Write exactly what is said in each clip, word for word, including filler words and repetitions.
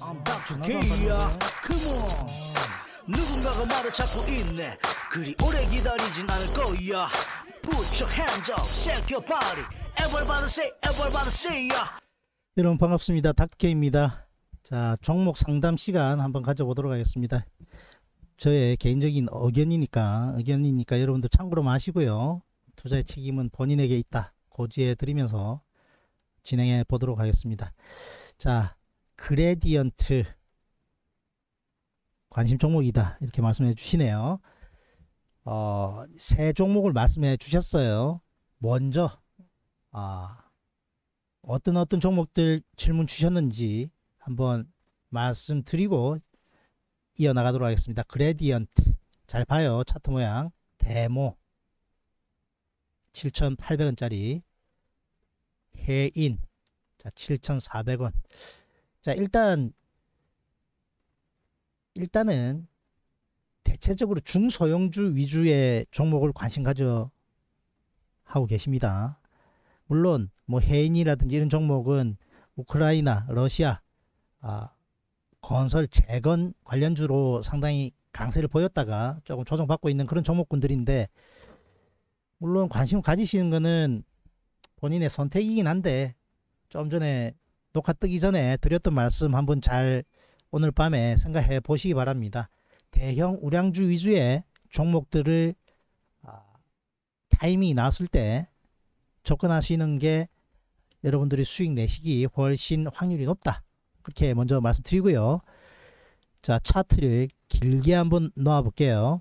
I'm back to K야. Come on. 누군가가 말을 찾고 있네. 그리 오래 기다리진 않을 거야. Put your hands up, shake your body. Everybody say, everybody say ya. 여러분 반갑습니다. 닥터케이입니다. 자, 종목 상담 시간 한번 가져보도록 하겠습니다. 저의 개인적인 의견이니까 의견이니까 여러분들 참고로 마시고요. 투자의 책임은 본인에게 있다 고지해 드리면서 진행해 보도록 하겠습니다. 자, 그레디언트 관심 종목이다 이렇게 말씀해 주시네요. 어, 세 종목을 말씀해 주셨어요. 먼저 아, 어떤 어떤 종목들 질문 주셨는지 한번 말씀드리고 이어나가도록 하겠습니다. 그레디언트 잘 봐요. 차트 모양 데모 칠천팔백 원짜리 해인 자 칠천사백 원. 자 일단 일단은 대체적으로 중소형주 위주의 종목을 관심 가져 하고 계십니다. 물론 뭐 해인이라든지 이런 종목은 우크라이나 러시아 아, 건설 재건 관련주로 상당히 강세를 보였다가 조금 조정받고 있는 그런 종목군들인데, 물론 관심 가지시는 거는 본인의 선택이긴 한데 좀 전에 녹화 뜨기 전에 드렸던 말씀 한번 잘 오늘 밤에 생각해 보시기 바랍니다. 대형 우량주 위주의 종목들을 아, 타이밍이 나왔을 때 접근하시는 게 여러분들이 수익 내시기 훨씬 확률이 높다. 그렇게 먼저 말씀드리고요. 자, 차트를 길게 한번 놓아 볼게요.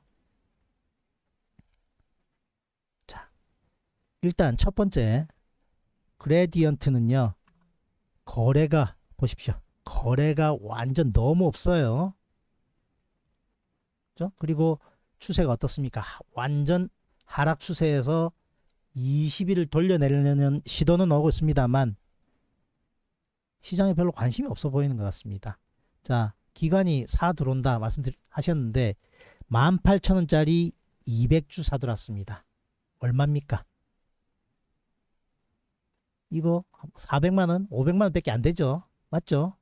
자, 일단 첫 번째 그레디언트는요, 거래가 보십시오. 거래가 완전 너무 없어요. 그렇죠? 그리고 추세가 어떻습니까? 완전 하락 추세에서 이십 일을 돌려내려는 시도는 오고 있습니다만 시장에 별로 관심이 없어 보이는 것 같습니다. 자, 기관이 사 들어온다 말씀하셨는데 만 팔천 원짜리 이백 주 사 들어왔습니다. 얼마입니까? 이거 사백만 원, 오백만 원 밖에 안 되죠. 맞죠?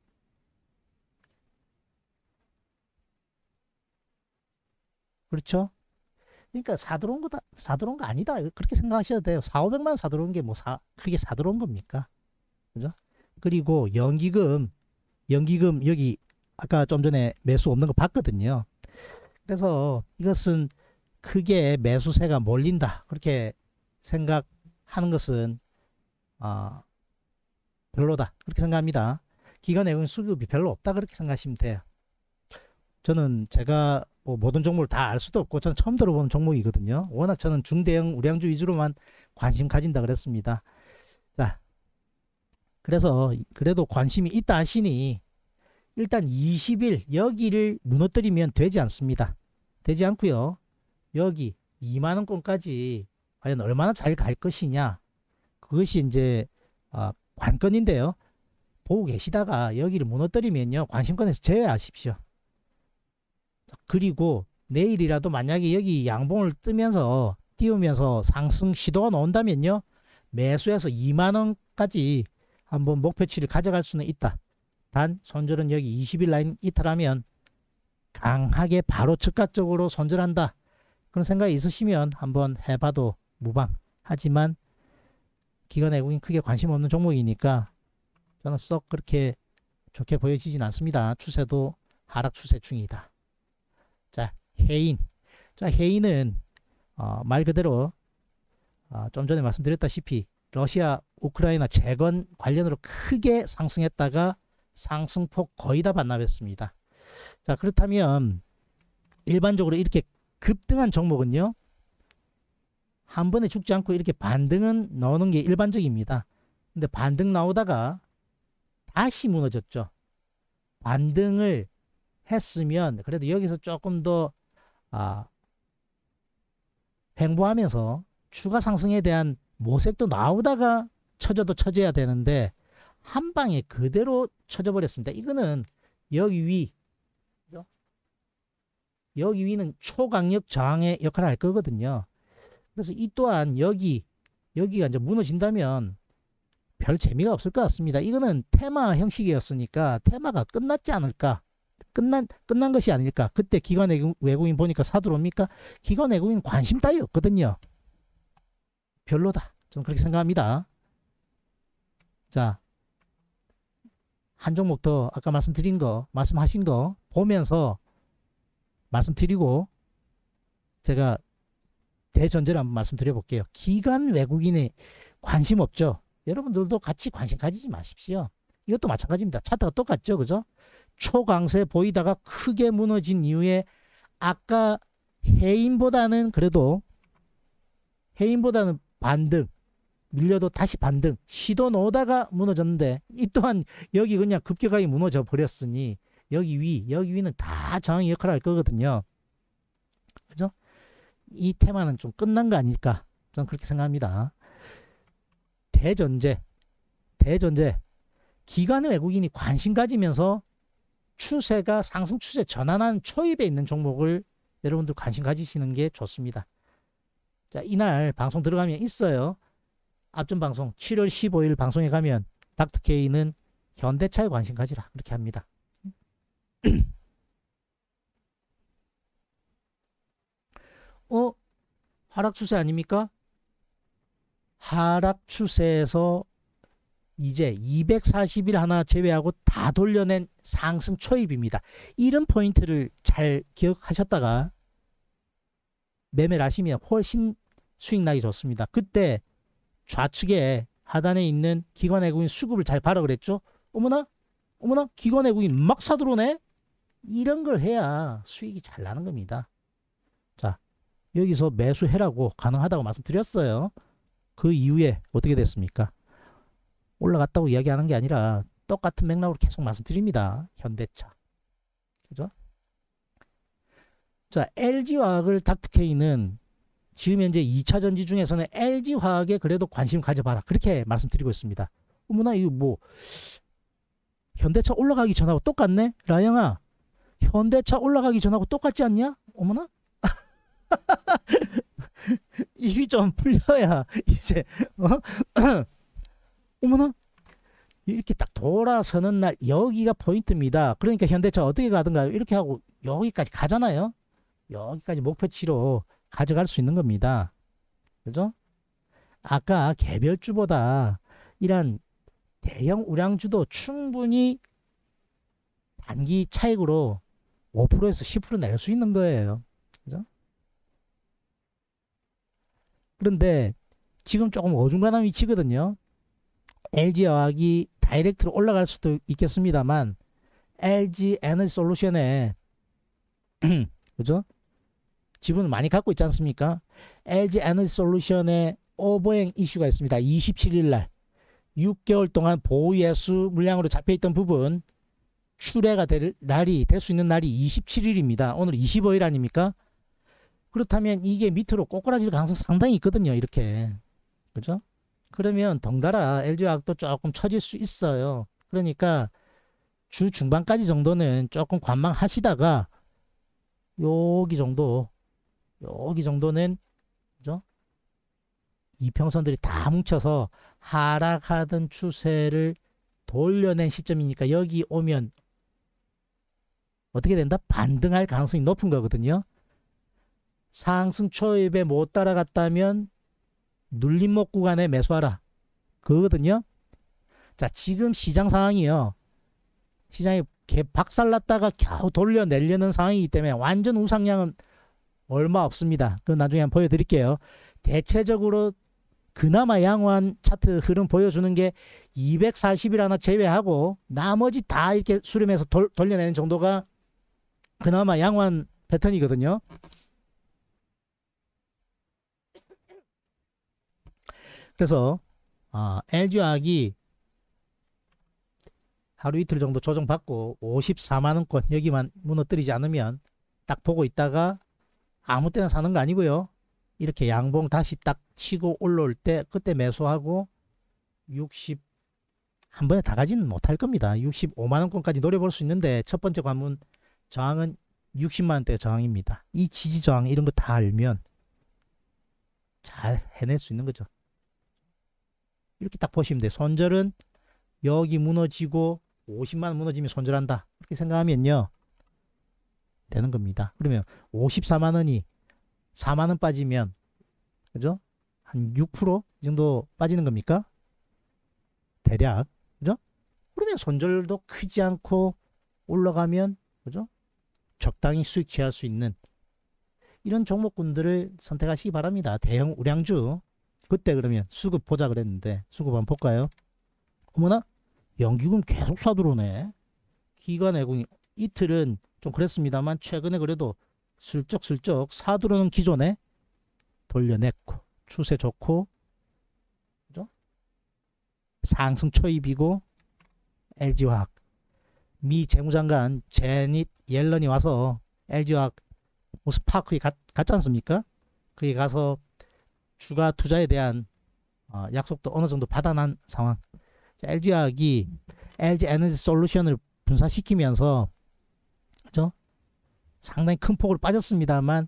그렇죠? 그러니까 사들어온 거다, 사들어온 거 아니다. 그렇게 생각하셔도 돼요. 사오백만 원 사들어온 게 뭐 사, 크게 사들어온 겁니까? 그죠? 그리고 연기금, 연기금 여기 아까 좀 전에 매수 없는 거 봤거든요. 그래서 이것은 크게 매수세가 몰린다. 그렇게 생각하는 것은 어, 별로다. 그렇게 생각합니다. 기관 외국인 수급이 별로 없다. 그렇게 생각하시면 돼요. 저는 제가 뭐 모든 종목을 다 알 수도 없고 저는 처음 들어보는 종목이거든요. 워낙 저는 중대형 우량주 위주로만 관심 가진다 그랬습니다. 자, 그래서 그래도 관심이 있다 하시니 일단 이십 일 여기를 무너뜨리면 되지 않습니다. 되지 않고요. 여기 이만 원권까지 과연 얼마나 잘 갈 것이냐, 그것이 이제 어, 관건인데요. 보고 계시다가 여기를 무너뜨리면요, 관심권에서 제외하십시오. 그리고 내일이라도 만약에 여기 양봉을 뜨면서 띄우면서 상승 시도가 나온다면요, 매수해서 이만 원까지 한번 목표치를 가져갈 수는 있다. 단 손절은 여기 이십 일 라인 이탈하면 강하게 바로 즉각적으로 손절한다. 그런 생각이 있으시면 한번 해봐도 무방. 하지만 기관 외국인 크게 관심 없는 종목이니까 저는 썩 그렇게 좋게 보여지진 않습니다. 추세도 하락 추세 중이다. 자, 해인. 자, 해인은 어, 말 그대로 어, 좀 전에 말씀드렸다시피 러시아 우크라이나 재건 관련으로 크게 상승했다가 상승폭 거의 다 반납했습니다. 자, 그렇다면 일반적으로 이렇게 급등한 종목은요, 한 번에 죽지 않고 이렇게 반등은 나오는 게 일반적입니다. 근데 반등 나오다가 다시 무너졌죠. 반등을 했으면 그래도 여기서 조금 더 아, 횡보하면서 추가 상승에 대한 모색도 나오다가 쳐져도 쳐져야 되는데 한 방에 그대로 쳐져 버렸습니다. 이거는 여기 위, 여기 위는 초강력 저항의 역할을 할 거거든요. 그래서 이 또한 여기 여기가 이제 무너진다면 별 재미가 없을 것 같습니다. 이거는 테마 형식이었으니까 테마가 끝났지 않을까? 끝난 끝난 것이 아닐까? 그때 기관 외국인 보니까 사들어옵니까? 기관 외국인 관심 따위 없거든요. 별로다. 저는 그렇게 생각합니다. 자, 한 종목 더 아까 말씀드린 거, 말씀하신 거 보면서 말씀드리고 제가 대전제를 한번 말씀드려 볼게요. 기관 외국인에 관심 없죠? 여러분들도 같이 관심 가지지 마십시오. 이것도 마찬가지입니다. 차트가 똑같죠, 그죠? 초강세 보이다가 크게 무너진 이후에 아까 해인보다는 그래도 해인보다는 반등, 밀려도 다시 반등 시도 넣다가 무너졌는데 이 또한 여기 그냥 급격하게 무너져 버렸으니 여기 위, 여기 위는 다 저항의 역할을 할 거거든요. 그죠? 이 테마는 좀 끝난 거 아닐까? 저는 그렇게 생각합니다. 대전제, 대전제. 기관 외국인이 관심 가지면서 추세가 상승 추세 전환한 초입에 있는 종목을 여러분들 관심 가지시는 게 좋습니다. 자, 이날 방송 들어가면 있어요. 앞전 방송 칠월 십오일 방송에 가면 닥터케이는 현대차에 관심 가지라 그렇게 합니다. 어? 하락 추세 아닙니까? 하락 추세에서 이제 이백사십 일 하나 제외하고 다 돌려낸 상승 초입입니다. 이런 포인트를 잘 기억하셨다가 매매를 하시면 훨씬 수익 나기 좋습니다. 그때 좌측에 하단에 있는 기관 외국인 수급을 잘 봐라 그랬죠. 어머나 어머나 기관 외국인 막 사들어오네. 이런 걸 해야 수익이 잘 나는 겁니다. 자, 여기서 매수해라고 가능하다고 말씀드렸어요. 그 이후에 어떻게 됐습니까? 올라갔다고 이야기하는 게 아니라 똑같은 맥락으로 계속 말씀드립니다. 현대차. 그죠? 자, 엘지화학을 닥터케이는 지금 현재 이 차 전지 중에서는 엘지화학에 그래도 관심 가져봐라. 그렇게 말씀드리고 있습니다. 어머나 이거 뭐 현대차 올라가기 전하고 똑같네? 라영아, 현대차 올라가기 전하고 똑같지 않냐? 어머나? 입이 좀 풀려야 이제 어? 어머나 이렇게 딱 돌아서는 날 여기가 포인트입니다. 그러니까 현대차 어떻게 가든가요? 이렇게 하고 여기까지 가잖아요. 여기까지 목표치로 가져갈 수 있는 겁니다. 그죠? 아까 개별주보다 이런 대형 우량주도 충분히 단기 차익으로 오 퍼센트에서 십 퍼센트 낼 수 있는 거예요. 그죠? 그런데 지금 조금 어중간한 위치거든요. 엘지화학이 다이렉트로 올라갈 수도 있겠습니다만 엘지 에너지 솔루션에 그죠? 지분을 많이 갖고 있지 않습니까? 엘지 에너지 솔루션에 오버행 이슈가 있습니다. 이십칠 일 날 육 개월 동안 보유예수 물량으로 잡혀있던 부분 출회가 될 날이 될 수 있는 날이 이십칠 일입니다. 오늘 이십오 일 아닙니까? 그렇다면 이게 밑으로 꼬꾸라질 가능성 상당히 있거든요. 이렇게. 그죠? 그러면 덩달아 엘지화학도 조금 처질 수 있어요. 그러니까 주 중반까지 정도는 조금 관망하시다가 여기 정도 여기 정도는 그죠? 이평선들이 다 뭉쳐서 하락하던 추세를 돌려낸 시점이니까 여기 오면 어떻게 된다? 반등할 가능성이 높은 거거든요. 상승 초입에 못 따라갔다면 눌림목 구간에 매수하라. 그거거든요. 자, 지금 시장 상황이요. 시장이 개 박살났다가 겨우 돌려내려는 상황이기 때문에 완전 우상향은 얼마 없습니다. 그건 나중에 한번 보여드릴게요. 대체적으로 그나마 양호한 차트 흐름 보여주는 게 이백사십 일 하나 제외하고 나머지 다 이렇게 수렴해서 돌, 돌려내는 정도가 그나마 양호한 패턴이거든요. 그래서 아, 엘지화학이 하루 이틀 정도 조정받고 오십사만 원권 여기만 무너뜨리지 않으면 딱 보고 있다가 아무 때나 사는 거 아니고요. 이렇게 양봉 다시 딱 치고 올라올 때 그때 매수하고 육십 한 번에 다 가지는 못할 겁니다. 육십오만 원권까지 노려볼 수 있는데 첫 번째 관문 저항은 육십만 원대 저항입니다. 이 지지 저항 이런 거 다 알면 잘 해낼 수 있는 거죠. 이렇게 딱 보시면 돼요. 손절은 여기 무너지고 오십만 원 무너지면 손절한다. 이렇게 생각하면요. 되는 겁니다. 그러면 오십사만 원이 사만 원 빠지면 그죠? 한 육 퍼센트 정도 빠지는 겁니까? 대략. 그죠? 그러면 손절도 크지 않고 올라가면 그죠? 적당히 수익 취할 수 있는 이런 종목군들을 선택하시기 바랍니다. 대형 우량주. 그때 그러면 수급 보자 그랬는데 수급 한번 볼까요? 어머나 연기금 계속 사들어오네. 기관외국인 이틀은 좀 그랬습니다만 최근에 그래도 슬쩍슬쩍 사들어오는 기존에 돌려냈고 추세 좋고 그죠? 상승 초입이고 엘지화학 미 재무장관 제닛 옐런이 와서 엘지화학 무슨 파크에 갔, 갔지 않습니까? 거기 가서 추가 투자에 대한 어, 약속도 어느 정도 받아난 상황. 엘지화학이 엘지 에너지 솔루션을 분사시키면서 그죠? 상당히 큰 폭으로 빠졌습니다만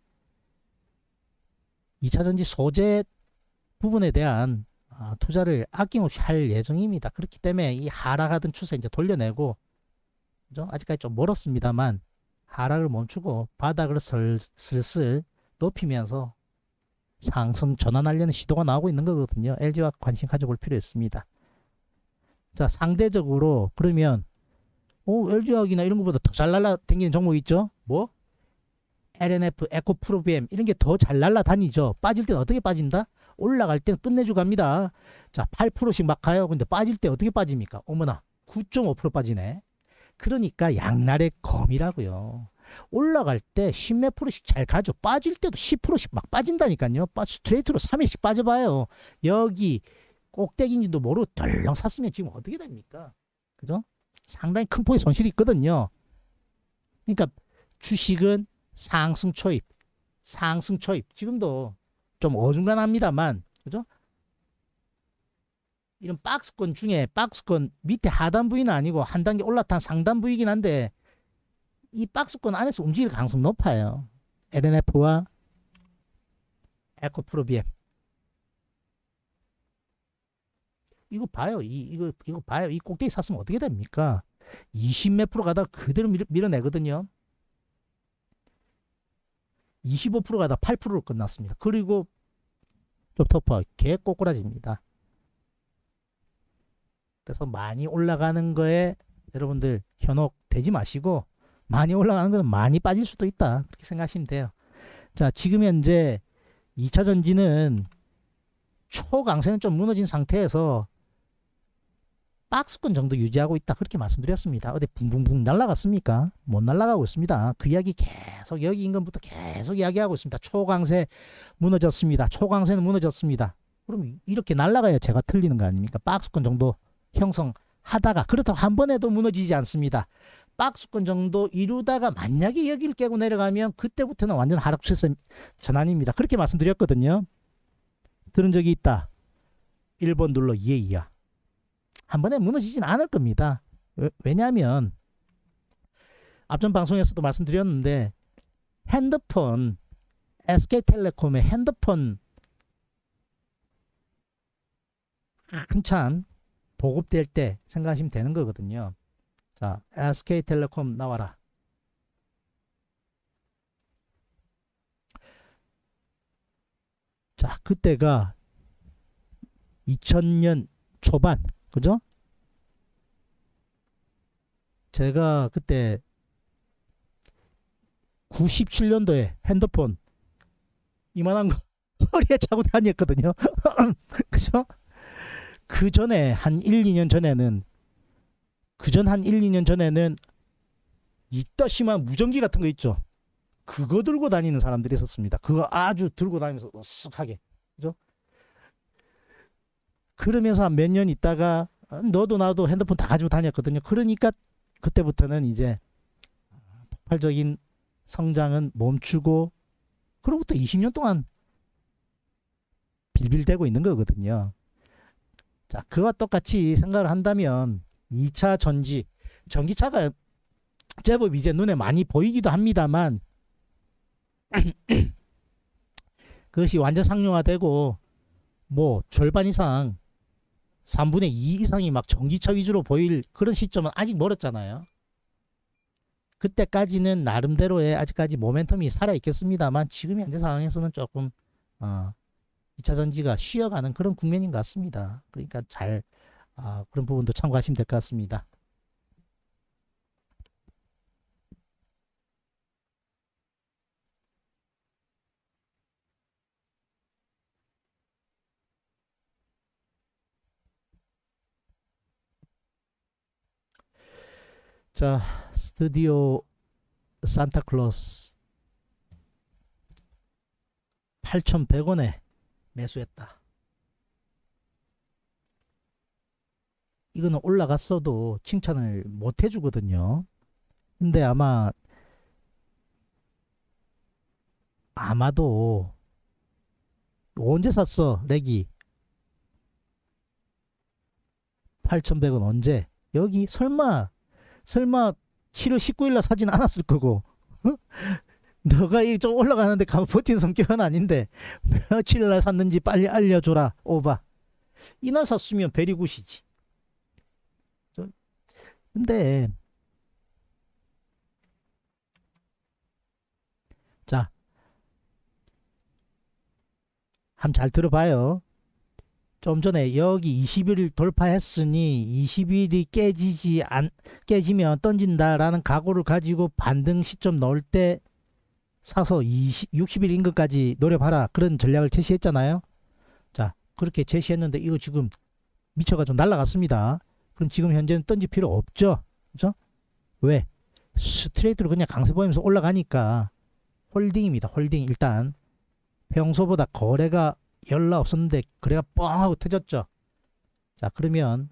이차전지 소재 부분에 대한 어, 투자를 아낌없이 할 예정입니다. 그렇기 때문에 이 하락하던 추세 이제 돌려내고 그죠? 아직까지 좀 멀었습니다만 하락을 멈추고 바닥을 슬, 슬슬 높이면서 상승 전환하려는 시도가 나오고 있는 거거든요. 엘지와 관심 가져볼 필요 있습니다. 자, 상대적으로 그러면 오, 엘지화학이나 이런 것보다 더 잘 날라다니는 종목 있죠? 뭐? 엘엔에프, 에코프로비엠 이런 게 더 잘 날라다니죠. 빠질 때는 어떻게 빠진다? 올라갈 때는 끝내주고 갑니다. 자, 팔 퍼센트씩 막 가요. 근데 빠질 때 어떻게 빠집니까? 어머나, 구 점 오 퍼센트 빠지네. 그러니까 양날의 검이라고요. 올라갈 때 십몇 프로씩 잘 가죠. 빠질 때도 십 퍼센트씩 막 빠진다니까요. 스트레이트로 삼 일씩 빠져봐요. 여기 꼭대기인지도 모르고 덜렁 샀으면 지금 어떻게 됩니까? 그죠? 상당히 큰 폭의 손실이 있거든요. 그러니까 주식은 상승 초입, 상승 초입. 지금도 좀 어중간합니다만, 그죠? 이런 박스권 중에 박스권 밑에 하단 부위는 아니고 한 단계 올라탄 상단 부위이긴 한데 이 박스권 안에서 움직일 가능성이 높아요. 엘엔에프와 에코프로비엠. 이거 봐요. 이, 이거, 이거 봐요. 이 꼭대기 샀으면 어떻게 됩니까? 이십 몇 프로 가다가 그대로 밀어, 밀어내거든요. 이십오 퍼센트 가다 팔 퍼센트로 끝났습니다. 그리고 좀 덮어. 개 꼬꾸라집니다. 그래서 많이 올라가는 거에 여러분들 현혹되지 마시고 많이 올라가는 거는 많이 빠질 수도 있다. 그렇게 생각하시면 돼요. 자, 지금 현재 이차전지는 초강세는 좀 무너진 상태에서 박스권 정도 유지하고 있다. 그렇게 말씀드렸습니다. 어디 붕붕붕 날아갔습니까? 못 날아가고 있습니다. 그 이야기 계속 여기 인근부터 계속 이야기하고 있습니다. 초강세 무너졌습니다. 초강세는 무너졌습니다. 그럼 이렇게 날아가야 제가 틀리는 거 아닙니까? 박스권 정도 형성하다가 그렇다고 한 번에도 무너지지 않습니다. 박스권 정도 이루다가 만약에 여기를 깨고 내려가면 그때부터는 완전 하락 추세 전환입니다. 그렇게 말씀드렸거든요. 들은 적이 있다. 일 번 눌러 예 이야. 한 번에 무너지진 않을 겁니다. 왜냐하면 앞전 방송에서도 말씀드렸는데 핸드폰 에스케이텔레콤의 핸드폰 한참 보급될 때 생각하시면 되는 거거든요. 자, 에스케이텔레콤 나와라. 자, 그때가 이천 년 초반, 그죠? 제가 그때 구십칠 년도에 핸드폰 이만한 거 허리에 차고 다녔거든요. 그죠? 그 전에 한 일, 이 년 전에는 그 전 한 일, 이 년 전에는 이따시만 무전기 같은 거 있죠. 그거 들고 다니는 사람들이 있었습니다. 그거 아주 들고 다니면서 으쓱하게. 그죠? 그러면서 한 몇 년 있다가 너도 나도 핸드폰 다 가지고 다녔거든요. 그러니까 그때부터는 이제 폭발적인 성장은 멈추고 그로부터 이십 년 동안 빌빌대고 있는 거거든요. 자, 그와 똑같이 생각을 한다면 이 차 전지, 전기차가 제법 이제 눈에 많이 보이기도 합니다만 그것이 완전 상용화되고 뭐 절반 이상 삼분의 이 이상이 막 전기차 위주로 보일 그런 시점은 아직 멀었잖아요. 그때까지는 나름대로의 아직까지 모멘텀이 살아있겠습니다만 지금 현재 상황에서는 조금 어, 이차 전지가 쉬어가는 그런 국면인 것 같습니다. 그러니까 잘 어, 그런 부분도 참고하시면 될 것 같습니다. 자, 스튜디오 산타클로스 팔천백 원에 매수했다. 이거는 올라갔어도 칭찬을 못 해주거든요. 근데 아마 아마도 언제 샀어 렉이 팔천백 원 언제 여기 설마 설마 칠월 십구일 날 사진 않았을 거고 너가 이 좀 올라가는데 가만 버틴 성격은 아닌데 며칠 날 샀는지 빨리 알려줘라 오바. 이날 샀으면 베리굿이지. 근데 자 한번 잘 들어봐요. 좀 전에 여기 이십 일 돌파했으니 이십 일이 깨지지 안 깨지면 던진다라는 각오를 가지고 반등 시점 넣을 때 사서 이십, 육십 일 인근까지 노려봐라 그런 전략을 제시했잖아요. 자 그렇게 제시했는데 이거 지금 미쳐가지고 날라갔습니다. 그럼 지금 현재는 던질 필요 없죠. 그죠? 왜? 스트레이트로 그냥 강세 보이면서 올라가니까 홀딩입니다. 홀딩. 일단 평소보다 거래가 연락 없었는데 거래가 뻥 하고 터졌죠. 자 그러면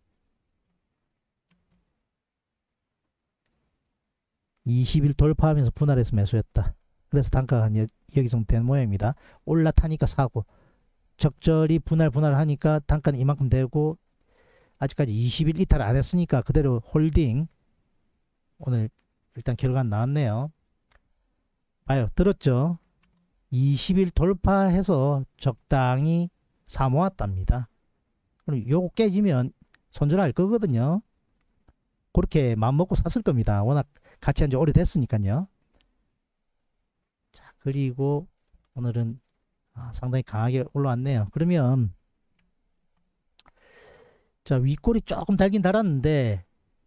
이십 일 돌파하면서 분할해서 매수했다. 그래서 단가가 한 여, 여기 정도 된 모양입니다. 올라타니까 사고 적절히 분할 분할 하니까 단가는 이만큼 되고 아직까지 이십 일 이탈 안 했으니까 그대로 홀딩. 오늘 일단 결과는 나왔네요. 봐요. 들었죠? 이십 일 돌파해서 적당히 사모았답니다. 그럼 요거 깨지면 손절할 거거든요. 그렇게 마음먹고 샀을 겁니다. 워낙 같이 한 지 오래됐으니까요. 자, 그리고 오늘은 아, 상당히 강하게 올라왔네요. 그러면 자 윗골이 조금 달긴 달았는데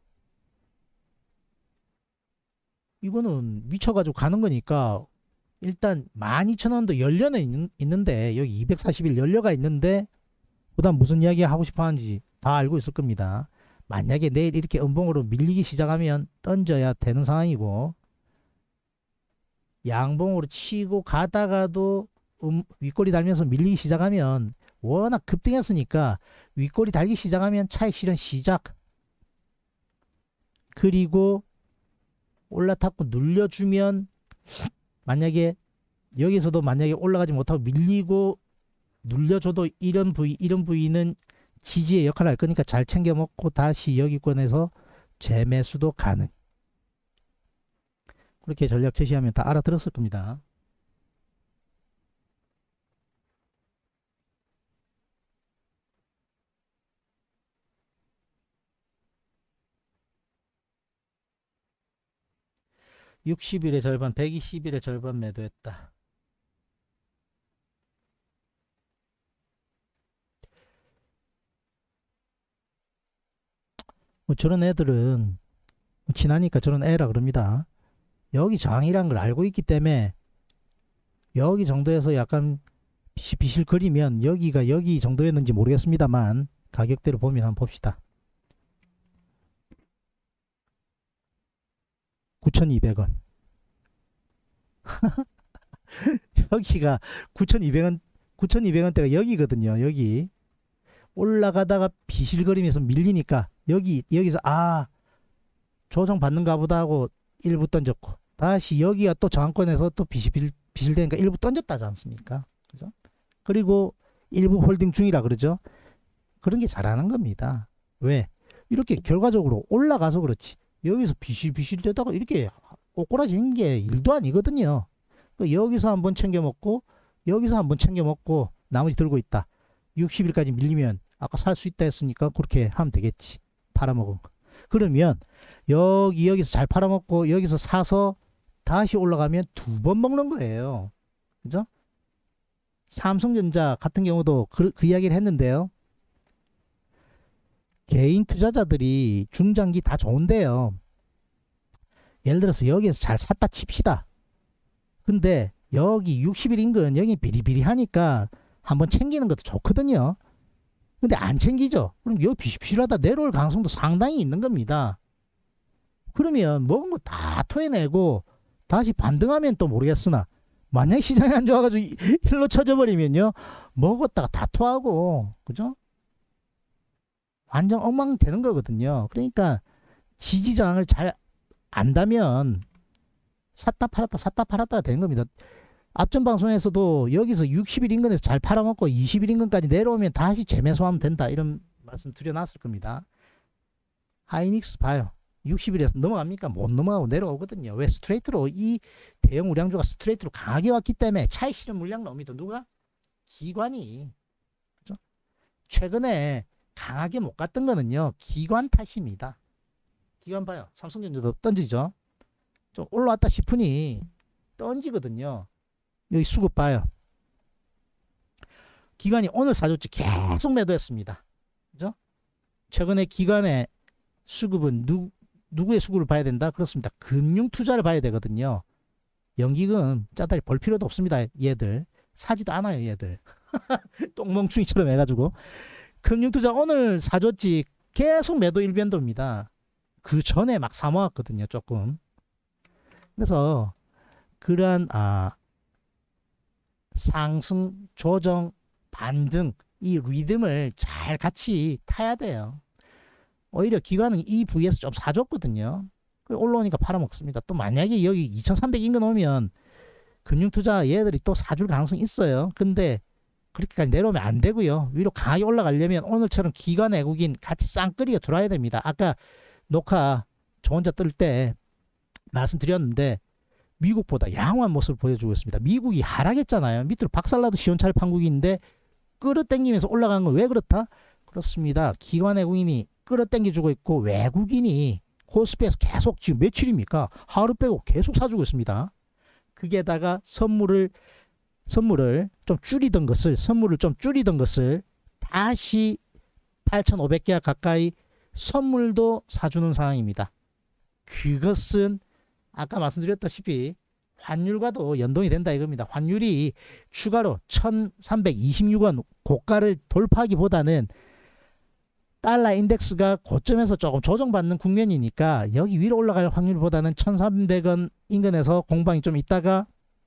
이거는 미쳐가지고 가는 거니까 일단 만 이천 원도 연료는 있는, 있는데 여기 이백사십 일 연료가 있는데 그다음 무슨 이야기 하고 싶어 하는지 다 알고 있을 겁니다. 만약에 내일 이렇게 음봉으로 밀리기 시작하면 던져야 되는 상황이고 양봉으로 치고 가다가도 음, 윗골이 달면서 밀리기 시작하면 워낙 급등했으니까 윗골이 달기 시작하면 차익 실현 시작. 그리고 올라탔고 눌려주면 만약에 여기서도 만약에 올라가지 못하고 밀리고 눌려줘도 이런 부위 이런 부위는 지지의 역할을 할 거니까 잘 챙겨 먹고 다시 여기권에서 재매수도 가능. 그렇게 전략 제시하면 다 알아들었을 겁니다. 육십 일의 절반, 백이십 일의 절반 매도했다. 뭐 저런 애들은 지나니까 저런 애라 그럽니다. 여기 저항이란 걸 알고 있기 때문에 여기 정도에서 약간 비실비실거리면 여기가 여기 정도였는지 모르겠습니다만 가격대로 보면 한번 봅시다. 구천이백 원 여기가 구천이백 원 구천이백 원대가 여기거든요. 여기 올라가다가 비실거리면서 밀리니까 여기 여기서 아 조정 받는가 보다 하고 일부 던졌고 다시 여기가 또 저항권에서 또 비실 비실되니까 일부 던졌다지 않습니까? 그죠? 그리고 일부 홀딩 중이라 그러죠. 그런 게 잘하는 겁니다. 왜? 이렇게 결과적으로 올라가서 그렇지 여기서 비실비실 되다가 이렇게 꼬꾸라지는 게 일도 아니거든요. 여기서 한번 챙겨 먹고 여기서 한번 챙겨 먹고 나머지 들고 있다. 육십 일까지 밀리면 아까 살 수 있다 했으니까 그렇게 하면 되겠지. 팔아먹은 거. 그러면 여기 여기서 잘 팔아먹고 여기서 사서 다시 올라가면 두 번 먹는 거예요. 그죠? 삼성전자 같은 경우도 그, 그 이야기를 했는데요. 개인 투자자들이 중장기 다 좋은데요. 예를 들어서 여기에서 잘 샀다 칩시다. 근데 여기 육십 일 인근 여기 비리비리하니까 한번 챙기는 것도 좋거든요. 근데 안 챙기죠. 그럼 여기 비실비실하다 내려올 가능성도 상당히 있는 겁니다. 그러면 먹은 거 다 토해내고 다시 반등하면 또 모르겠으나 만약에 시장이 안 좋아가지고 일로 쳐져버리면요. 먹었다가 다 토하고 그죠? 완전 엉망 되는 거거든요. 그러니까 지지저항을 잘 안다면 샀다 팔았다 샀다 팔았다가 되는 겁니다. 앞전 방송에서도 여기서 육십 일 인근에서 잘 팔아먹고 이십 일 인근까지 내려오면 다시 재매수하면 된다 이런 말씀 드려놨을 겁니다. 하이닉스 봐요. 육십 일에서 넘어갑니까? 못 넘어가고 내려오거든요. 왜? 스트레이트로 이 대형 우량주가 스트레이트로 강하게 왔기 때문에 차익 실현 물량 나옵니다. 누가? 기관이. 그죠? 최근에 강하게 못 갔던 거는요. 기관 탓입니다. 기관 봐요. 삼성전자도 던지죠. 좀 올라왔다 싶으니 던지거든요. 여기 수급 봐요. 기관이 오늘 사줬지 계속 매도했습니다. 그죠? 최근에 기관의 수급은 누, 누구의 수급을 봐야 된다? 그렇습니다. 금융 투자를 봐야 되거든요. 연기금 짜다리 볼 필요도 없습니다. 얘들 사지도 않아요. 얘들 똥멍충이처럼 해가지고 금융 투자 오늘 사줬지 계속 매도 일변도입니다. 그 전에 막 사모았거든요. 조금. 그래서 그러한 아 상승, 조정, 반등 이 리듬을 잘 같이 타야 돼요. 오히려 기관은 이 부위에서 좀 사줬거든요. 올라오니까 팔아먹습니다. 또 만약에 여기 이천삼백 인근 오면 금융투자 얘들이 또 사줄 가능성이 있어요. 근데 그렇게까지 내려오면 안 되고요. 위로 강하게 올라가려면 오늘처럼 기관 외국인 같이 쌍끌이가 들어와야 됩니다. 아까 녹화 저 혼자 뜰 때 말씀드렸는데 미국보다 양호한 모습을 보여주고 있습니다. 미국이 하락했잖아요. 밑으로 박살나도 시원찮을 판국인데 끌어당기면서 올라간 건 왜 그렇다? 그렇습니다. 기관 외국인이 끌어당겨주고 있고 외국인이 코스피에서 계속 지금 며칠입니까? 하루 빼고 계속 사주고 있습니다. 그게다가 선물을 선물을 좀 줄이던 것을 선물을 좀 줄이던 것을 다시 팔천오백 개 가까이 선물도 사주는 상황입니다. 그것은 아까 말씀드렸다시피 환율과도 연동이 된다 이겁니다. 환율이 추가로 천삼백이십육 원 고가를 돌파하기보다는 달러 인덱스가 고점에서 조금 조정받는 국면이니까 여기 위로 올라갈 확률보다는 천삼백 원 인근에서 공방이 좀 있다가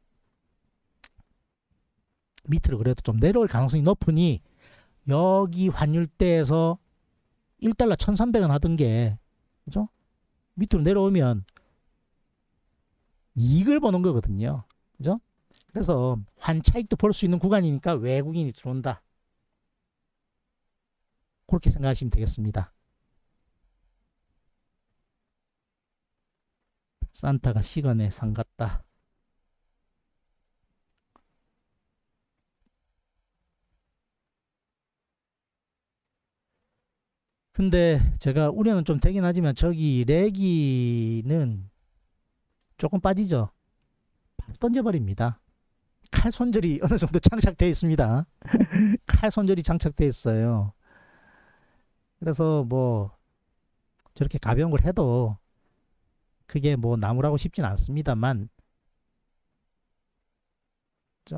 밑으로 그래도 좀 내려올 가능성이 높으니 여기 환율대에서 일 달러 천삼백 원 하던 게 그죠? 밑으로 내려오면 이익을 보는 거거든요. 그죠? 그래서 환차익도 볼 수 있는 구간이니까 외국인이 들어온다. 그렇게 생각하시면 되겠습니다. 산타가 시간에 상 같다. 근데 제가 우려는 좀 되긴 하지만 저기 레기는 조금 빠지죠. 바로 던져버립니다. 칼 손절이 어느 정도 장착되어 있습니다. 칼 손절이 장착되어 있어요. 그래서 뭐 저렇게 가벼운 걸 해도 그게 뭐 나무라고 싶진 않습니다만 그죠?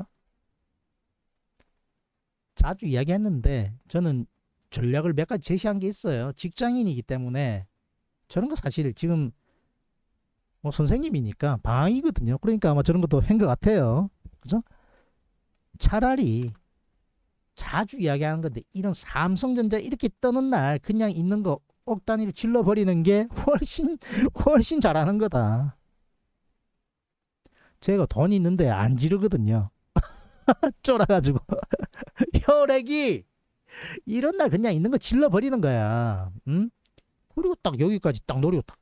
자주 이야기했는데 저는 전략을 몇 가지 제시한 게 있어요. 직장인이기 때문에 저런 거 사실 지금 뭐 선생님이니까 방학이거든요. 그러니까 아마 저런 것도 한 것 같아요. 그죠? 차라리 자주 이야기하는 건데 이런 삼성전자 이렇게 떠는 날 그냥 있는 거 억 단위로 질러버리는 게 훨씬 훨씬 잘하는 거다. 제가 돈 있는데 안 지르거든요. 쫄아가지고 혈액이 이런 날 그냥 있는 거 질러버리는 거야. 응? 그리고 딱 여기까지 딱 노리고 딱,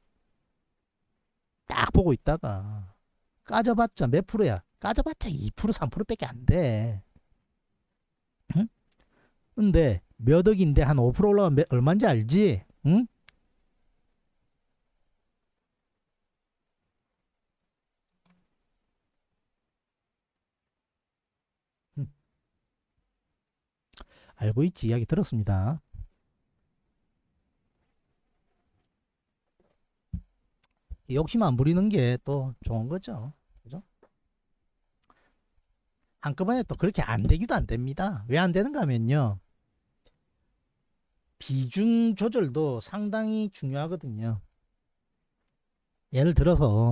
딱 보고 있다가 까져봤자 몇 프로야? 까져봤자 이 퍼센트 삼 퍼센트 밖에 안 돼. 응? 근데 몇 억인데 한 오 퍼센트 올라가면 몇- 얼마인지 알지? 응? 음, 알고 있지. 이야기 들었습니다. 욕심 안 부리는 게 또 좋은 거죠. 그죠? 한꺼번에 또 그렇게 안 되기도 안 됩니다. 왜 안 되는가 하면요. 비중 조절도 상당히 중요하거든요. 예를 들어서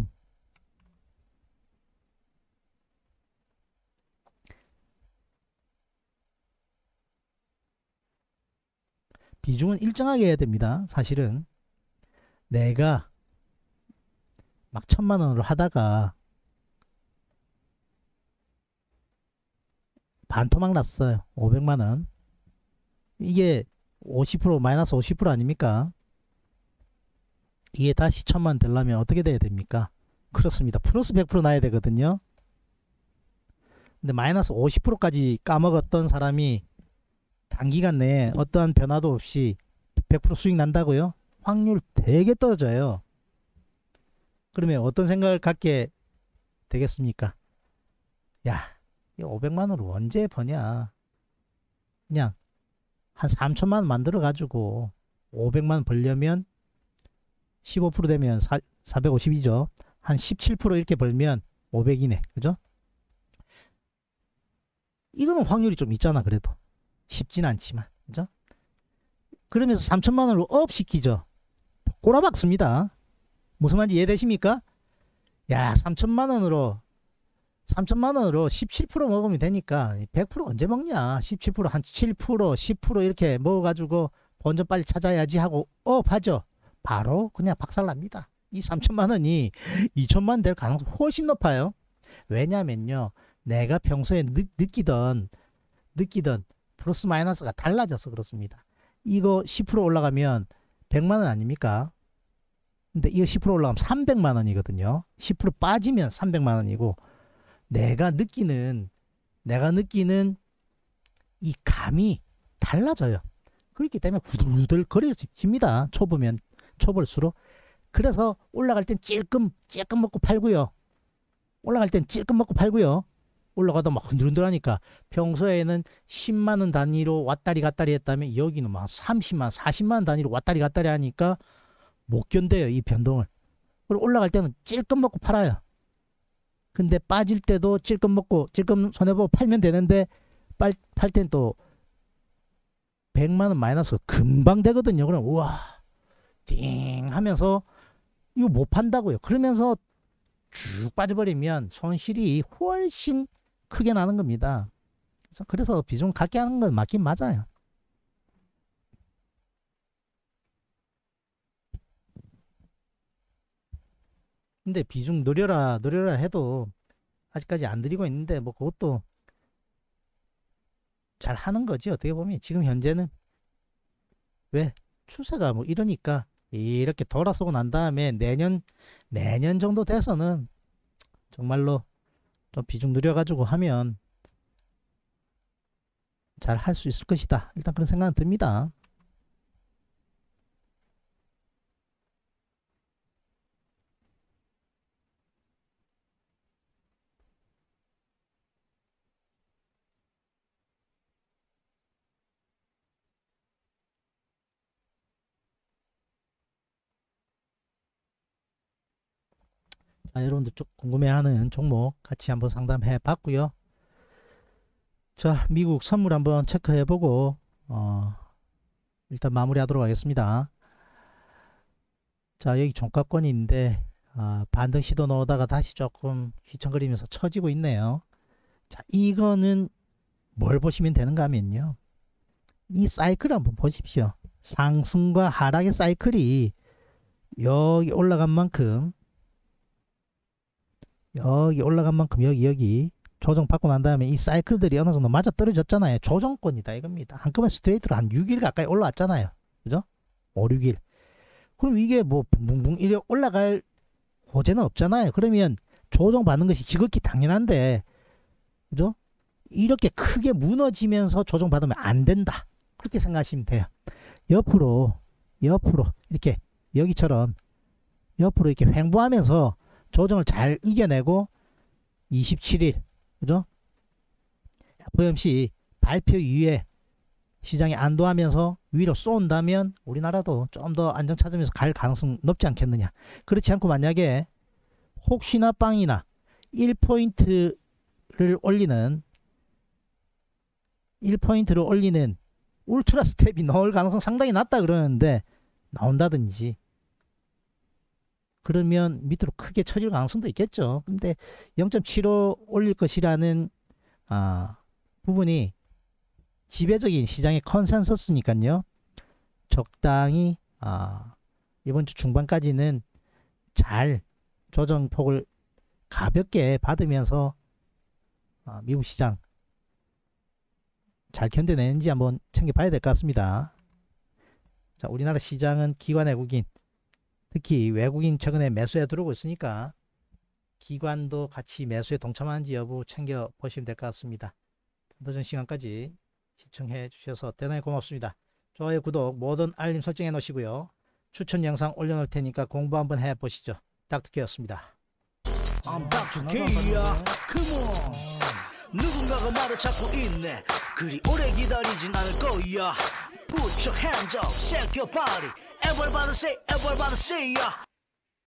비중은 일정하게 해야 됩니다. 사실은 내가 막 천만 원으로 하다가 반토막 났어요. 오백만 원. 이게 오십 퍼센트 마이너스 오십 퍼센트 아닙니까? 이게 다시 천만 원 되려면 어떻게 돼야 됩니까? 그렇습니다. 플러스 백 퍼센트 나야 되거든요. 근데 마이너스 오십 퍼센트까지 까먹었던 사람이 단기간 내에 어떠한 변화도 없이 백 퍼센트 수익 난다고요? 확률 되게 떨어져요. 그러면 어떤 생각을 갖게 되겠습니까? 야, 이 오백만 원을 언제 버냐? 그냥 한 삼천만 원 만들어 가지고 오백만 원 벌려면 십오 퍼센트 되면 사, 사백오십이죠. 한 십칠 퍼센트 이렇게 벌면 오백이네. 그죠? 이거는 확률이 좀 있잖아. 그래도 쉽진 않지만. 그죠? 그러면서 삼천만 원으로 업 시키죠. 꼬라박습니다. 무슨 말인지 이해되십니까? 야, 삼천만 원으로 삼천만 원으로 십칠 퍼센트 먹으면 되니까 백 퍼센트 언제 먹냐? 십칠 퍼센트 한 칠 퍼센트 십 퍼센트 이렇게 먹어가지고 본전 빨리 찾아야지 하고 업 하죠. 바로 그냥 박살납니다. 이 삼천만 원이 이천만 원 될 가능성이 훨씬 높아요. 왜냐면요, 내가 평소에 느, 느끼던 느끼던 플러스 마이너스가 달라져서 그렇습니다. 이거 십 퍼센트 올라가면 백만 원 아닙니까? 근데 이거 십 퍼센트 올라가면 삼백만 원이거든요. 십 퍼센트 빠지면 삼백만 원이고, 내가 느끼는 내가 느끼는 이 감이 달라져요. 그렇기 때문에 후들후들 거려집니다. 초보면 초볼수록. 그래서 올라갈 땐 찔끔 찔끔 먹고 팔고요. 올라갈 땐 찔끔 먹고 팔고요. 올라가다 막 흔들흔들하니까 평소에는 십만 원 단위로 왔다리 갔다리 했다면 여기는 막 삼십만 사십만 원 단위로 왔다리 갔다리 하니까 못 견뎌요, 이 변동을. 그리고 올라갈 때는 찔끔 먹고 팔아요. 근데 빠질 때도 찔끔 먹고 찔끔 손해보고 팔면 되는데 팔 땐 또 백만 원 마이너스 금방 되거든요. 그럼 우와 띵 하면서 이거 못 판다고요. 그러면서 쭉 빠져버리면 손실이 훨씬 크게 나는 겁니다. 그래서, 그래서 비중 갖게 하는 건 맞긴 맞아요. 근데 비중 늘려라 늘려라 해도 아직까지 안 드리고 있는데 뭐 그것도 잘 하는 거지. 어떻게 보면 지금 현재는 왜 추세가 뭐 이러니까 이렇게 돌아서고 난 다음에 내년 내년 정도 돼서는 정말로 좀 비중 늘려가지고 하면 잘 할 수 있을 것이다. 일단 그런 생각은 듭니다. 자, 여러분들 좀 궁금해하는 종목 같이 한번 상담해 봤고요. 자, 미국 선물 한번 체크해 보고 어, 일단 마무리하도록 하겠습니다. 자, 여기 종가권이 있는데 아, 반등 시도 넣어다가 다시 조금 휘청거리면서 처지고 있네요. 자, 이거는 뭘 보시면 되는가 하면요, 이 사이클 한번 보십시오. 상승과 하락의 사이클이 여기 올라간 만큼 여기 올라간 만큼 여기 여기 조정받고 난 다음에 이 사이클들이 어느 정도 맞아 떨어졌잖아요. 조정권이다 이겁니다. 한꺼번에 스트레이트로 한 육 일 가까이 올라왔잖아요. 그죠? 오, 육 일. 그럼 이게 뭐 붕붕붕 이래 올라갈 호재는 없잖아요. 그러면 조정받는 것이 지극히 당연한데, 그죠? 이렇게 크게 무너지면서 조정받으면 안 된다. 그렇게 생각하시면 돼요. 옆으로 옆으로 이렇게 여기처럼 옆으로 이렇게 횡보하면서 조정을 잘 이겨내고 이십칠 일 그죠? 에프오엠씨 발표 이후에 시장이 안도하면서 위로 쏜다면 우리나라도 좀 더 안정 찾으면서 갈 가능성 높지 않겠느냐. 그렇지 않고 만약에 혹시나 빵이나 일 포인트를 올리는 일 포인트를 올리는 울트라 스텝이 나올 가능성 상당히 낮다 그러는데 나온다든지 그러면 밑으로 크게 쳐질 가능성도 있겠죠. 근데 영 점 칠오 올릴 것이라는 아, 부분이 지배적인 시장의 컨센서스니까요. 적당히 아, 이번 주 중반까지는 잘 조정폭을 가볍게 받으면서 아, 미국 시장 잘 견뎌내는지 한번 챙겨봐야 될 것 같습니다. 자, 우리나라 시장은 기관 외국인 특히 외국인 최근에 매수에 들어오고 있으니까 기관도 같이 매수에 동참하는지 여부 챙겨보시면 될 것 같습니다. 늦은 시간까지 시청해 주셔서 대단히 고맙습니다. 좋아요, 구독, 모든 알림 설정해 놓으시고요. 추천 영상 올려놓을 테니까 공부 한번 해보시죠. 닥터케였습니다. I'm 닥터 K야. Come on. 누군가가 말을 찾고 있네. 그리 오래 기다리진 않을 거야. Put your hands up, shake your body. Everybody say, everybody say, yeah.